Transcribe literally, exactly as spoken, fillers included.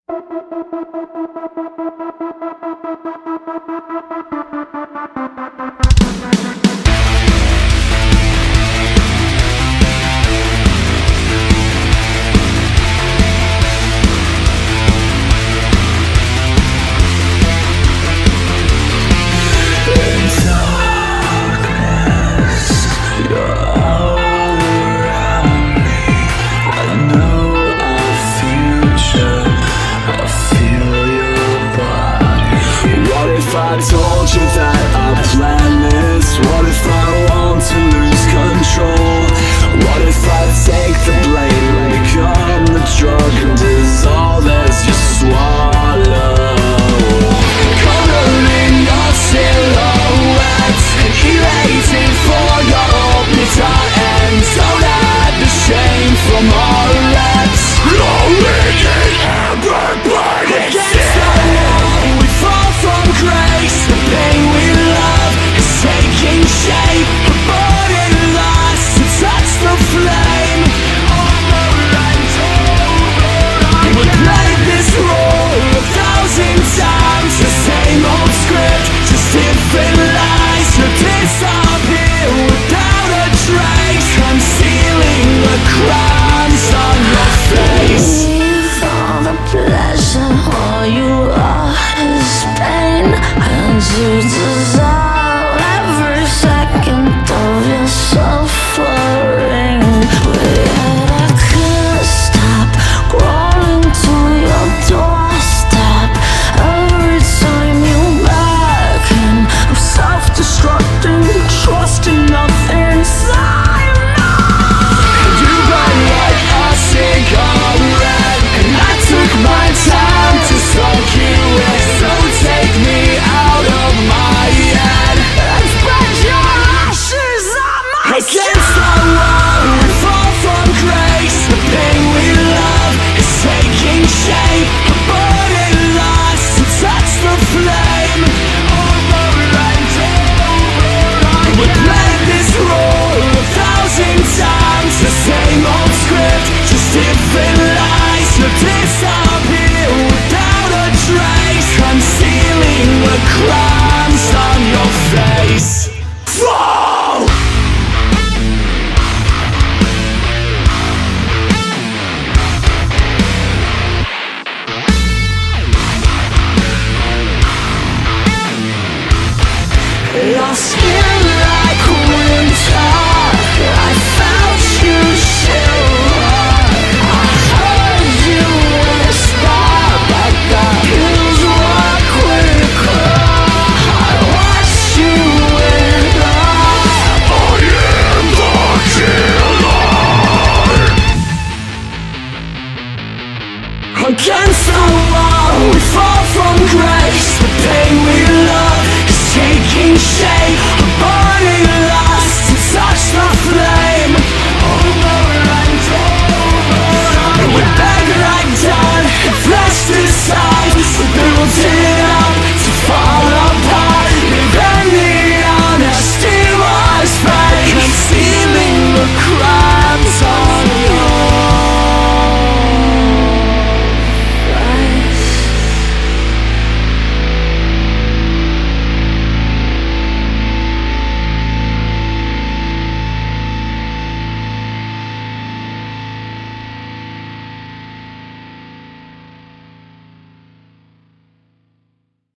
I told you that our plan is. What if I want to lose control? What if I take the blame and become the drug and dissolve as you swallow? Coloring your silhouette and erasing for your orbiter, and don't hide the shame from our reps. Rolling in amber blood against the wall, we fall from grace. The pain we love is taking shape. We're burning lust to touch the flame. Over and over. We played this role a thousand times. The same old script, just different lies. You disappear without a trace, concealing the crimes on your face. Leave all the pleasure, all you are is pain, and you dissolve every second of your suffering. Yet I couldn't stop crawling to your doorstep. Every time you beckon, I'm self-destructing, trusting nothing inside. You burn like a cigarette, and I took my time to soak you in. So take me out of my head And spread your ashes on my against the wall. We fall from grace. The pain we love is taking shape. We're burning lust to touch the flame. Over and over. We played this role a thousand times. The same old script, just different lies. You disappear without a trace, concealing the crimes on your face. Fall! Your skin like winter, I felt you shiver. I heard you whisper, but the pills were quicker. I watched you wither. I am the killer. Against the wall, we fall from grace. The pain we love is taking shape. A burning